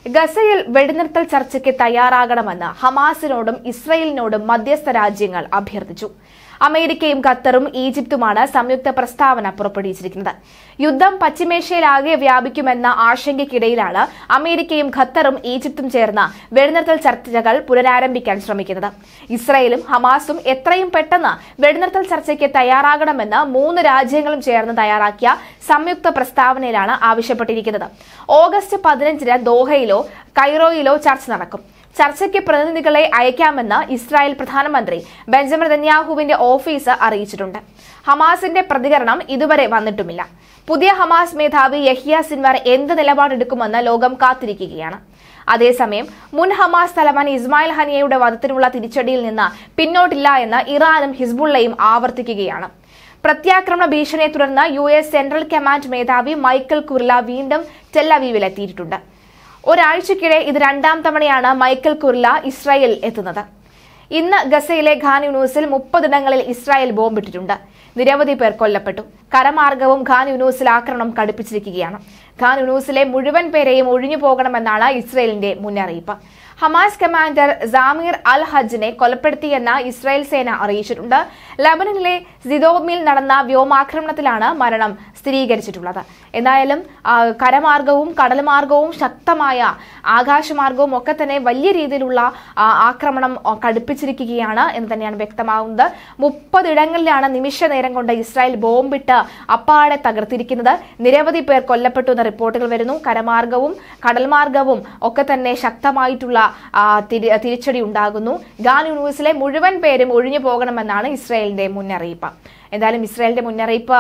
ഗസയിൽ വെടിനിർത്തൽ ചർച്ചയ്ക്ക് തയ്യാറാകണമെന്ന് ഹമാസിനോടും ഇസ്രയേലിനോടും മധ്യസ്ഥ രാജ്യങ്ങൾ അഭ്യർത്ഥിച്ചു. അമേരിക്കയും ഖത്തറും ഈജിപ്തുമാണ് സംയുക്ത പ്രസ്താവന പുറപ്പെടുവിച്ചിരിക്കുന്നത്. യുദ്ധം പശ്ചിമേഷ്യയിലാകെ വ്യാപിക്കുമെന്ന ആശങ്കയ്ക്കിടയിലാണ് അമേരിക്കയും ഖത്തറും ഈജിപ്തും ചേർന്ന് വെടിനിർത്തൽ ചർച്ചകൾ പുനരാരംഭിക്കാൻ ശ്രമിക്കുന്നത്. ഇസ്രയേലും ഹമാസും എത്രയും പെട്ടെന്ന് വെടിനിർത്തൽ ചർച്ചയ്ക്ക് തയ്യാറാകണമെന്ന് 3 രാജ്യങ്ങളും ചേർന്ന് തയ്യാറാക്കിയ സംയുക്ത പ്രസ്താവനയിലാണ് ആവശ്യപ്പെട്ടിരിക്കുന്നത്. ഓഗസ്റ്റ് 15-ന് ദോഹയിലോ കൈറോയിലോ ചർച്ച നടക്കും. ചർച്ചയ്ക്ക് പ്രതിനിധികളെ അയക്കാമെന്ന് ഇസ്രായേൽ പ്രധാനമന്ത്രി ബെഞ്ചമിൻ നെതന്യാഹുവിന്റെ ഓഫീസ് അറിയിച്ചിട്ടുണ്ട്. ഹമാസിന്റെ പ്രതികരണം ഇതുവരെ വന്നിട്ടുമില്ല. പുതിയ ഹമാസ് മേധാവി യഹ്യ സിൻവാർ എന്ത് നിലപാടെടുക്കുമെന്ന് ലോകം കാത്തിരിക്കുകയാണ്. അതേസമയം മുൻ ഹമാസ് തലവൻ ഇസ്മായിൽ ഹനിയയുടെ വധത്തിനുള്ള തിരിച്ചടിയിൽ നിന്ന് പിന്നോട്ടില്ല എന്ന് ഇറാനും ഹിസ്ബുള്ളയും ആവർത്തിക്കുകയാണ്. പ്രത്യാക്രമണ ഭീഷണിയെ തുടർന്ന് US സെൻട്രൽ കമാൻഡ് മേധാവി മൈക്കൽ കുർല വീണ്ടും ടെൽ-അവീവിലെത്തിയിട്ടുണ്ട്. ഒരാഴ്ചക്കിടെ ഇത് 2ാം തവണയാണ് മൈക്കൽ കുർല ഇസ്രായേലിൽ എത്തുന്നത്. ഇന്ന് ഗസയിലെ ഖാൻ യൂനൂസിൽ 30 ഇടങ്ങളിൽ ഇസ്രായേൽ ബോംബിട്ടിട്ടുണ്ട്. നിരവധി പേർ കൊല്ലപ്പെട്ടു. കരമാർഗവും ഖാൻ യൂനൂസിൽ ആക്രമണം കടുപ്പിച്ചിരിക്കുകയാണ്. ഖാൻ യൂനൂസിലെ മുഴുവൻ പേരെയും ഒഴിഞ്ഞു പോകണമെന്നാണ് ഇസ്രായേലിന്റെ മുന്നറിയിപ്പ്. ഹമാസ് കമാൻഡർ സാമീർ അൽ ഹജ്ജിനെ കൊലപ്പെടുത്തിയെന്ന് ഇസ്രായേൽ സേന അറിയിച്ചിട്ടുണ്ട്. ലബനനിലെ സിദോമിൽ നടന്ന വ്യോമാക്രമണത്തിലാണ് മരണം സ്ഥിരീകരിച്ചിട്ടുള്ളത്. എന്തായാലും കരമാർഗവും കടൽമാർഗവും ശക്തമായ ആകാശമാർഗവും ഒക്കെ തന്നെ വലിയ രീതിയിലുള്ള ആക്രമണം കടുപ്പിച്ചിരിക്കുകയാണ് എന്ന് തന്നെയാണ് വ്യക്തമാകുന്നത്. 30 ഇടങ്ങളിലാണ് നിമിഷ നേരം കൊണ്ട് ഇസ്രായേൽ ബോംബിട്ട് അപ്പാടെ തകർത്തിരിക്കുന്നത്. നിരവധി പേർ കൊല്ലപ്പെട്ടു എന്ന റിപ്പോർട്ടുകൾ വരുന്നു. കരമാർഗവും കടൽമാർഗവും ഒക്കെ തന്നെ ശക്തമായിട്ടുള്ള തിരിച്ചടി ഉണ്ടാകുന്നു. ഖാൻ യൂനൂസിലെ മുഴുവൻ പേരും ഒഴിഞ്ഞു പോകണമെന്നാണ് ഇസ്രായേലിന്റെ മുന്നറിയിപ്പ്. എന്തായാലും ഇസ്രായേലിന്റെ മുന്നറിയിപ്പ്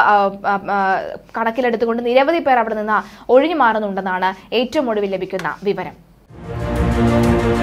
കണക്കിലെടുത്തുകൊണ്ട് നിരവധി പേർ അവിടെ നിന്ന് ഒഴിഞ്ഞു മാറുന്നുണ്ടെന്നാണ് ഏറ്റവും ഒടുവിൽ ലഭിക്കുന്ന വിവരം.